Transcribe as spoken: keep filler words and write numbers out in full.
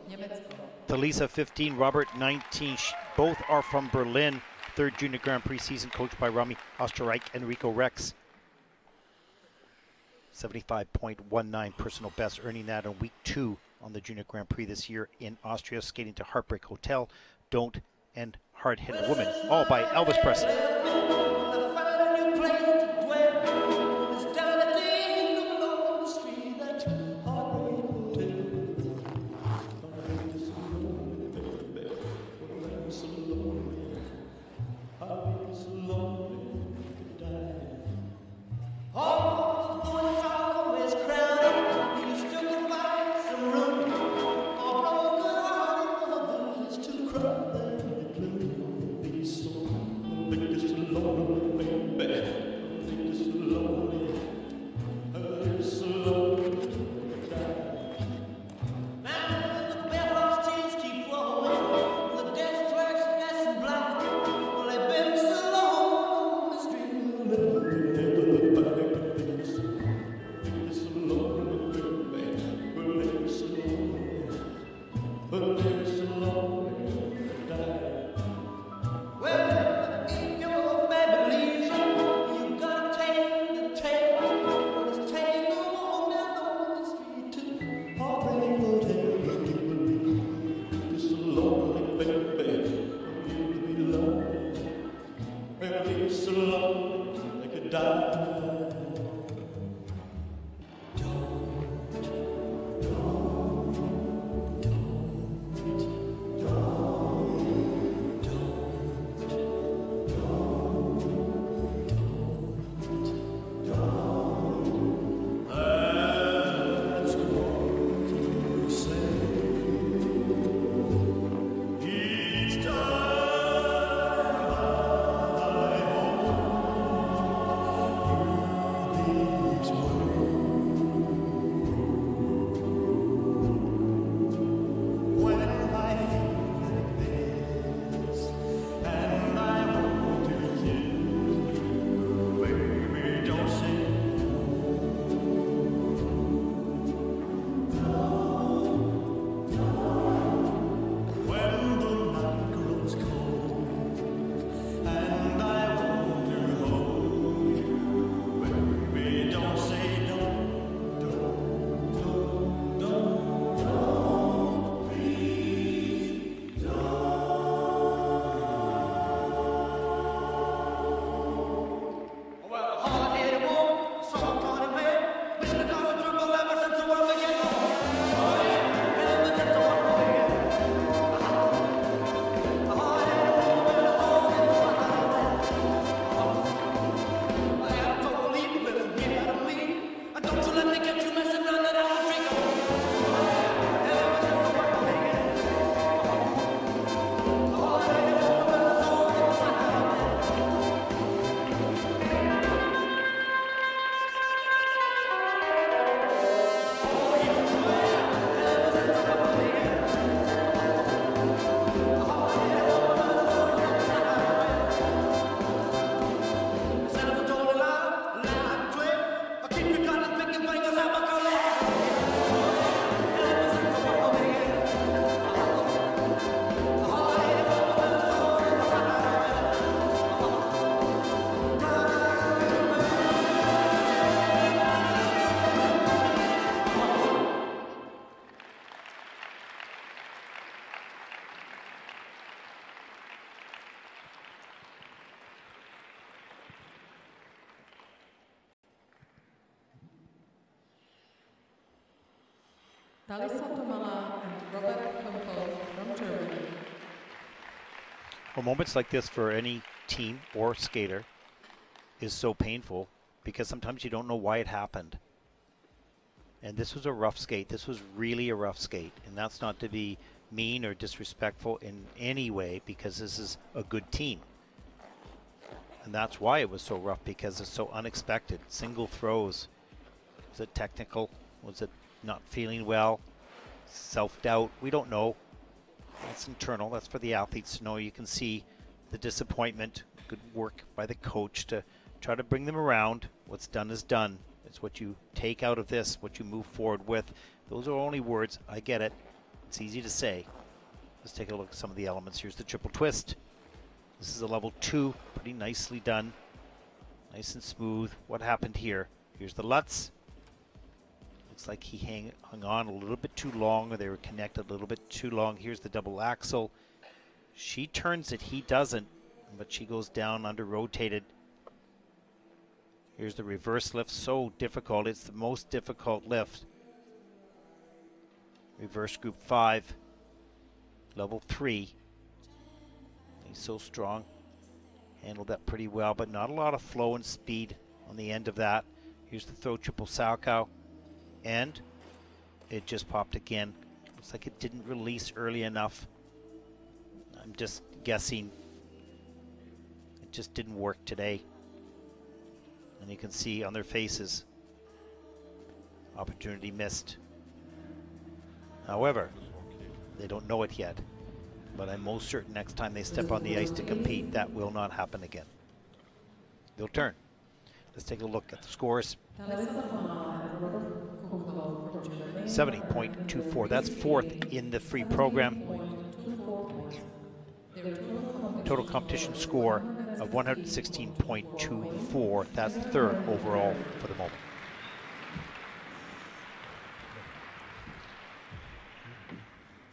Talisa fifteen, Robert nineteen. Both are from Berlin. Third Junior Grand Prix season, coached by Rami Osterreich and Rico Rex. seventy-five point one nine personal best, earning that in week two on the Junior Grand Prix this year in Austria, skating to Heartbreak Hotel, Don't, and Hard Hit a Woman, all by Elvis Presley. Talisa, Thomalla, and Robert Kunkel from Germany. Well, moments like this for any team or skater is so painful because sometimes you don't know why it happened. And this was a rough skate. This was really a rough skate. And that's not to be mean or disrespectful in any way, because this is a good team. And that's why it was so rough, because it's so unexpected. Single throws. Was it technical? Was it not feeling well? Self-doubt? We don't know. That's internal. That's for the athletes to know. You can see the disappointment. Good work by the coach to try to bring them around. What's done is done. It's what you take out of this, what you move forward with. Those are only words. I get it. It's easy to say. Let's take a look at some of the elements. Here's the triple twist. This is a level two, pretty nicely done. Nice and smooth. What happened here? Here's the Lutz. Looks like he hang, hung on a little bit too long, or they were connected a little bit too long. Here's the double axel. She turns it, he doesn't, but she goes down under rotated. Here's the reverse lift, so difficult. It's the most difficult lift. Reverse group five, level three. He's so strong. Handled that pretty well, but not a lot of flow and speed on the end of that. Here's the throw triple Salchow, and it just popped again. Looks like it didn't release early enough. I'm just guessing. It just didn't work today. And you can see on their faces, opportunity missed. However, they don't know it yet. But I'm most certain next time they step on the ice to compete, that will not happen again. They'll turn. Let's take a look at the scores. seventy point two four. That's fourth in the free program. Total competition score of one hundred sixteen point two four. That's third overall for the moment.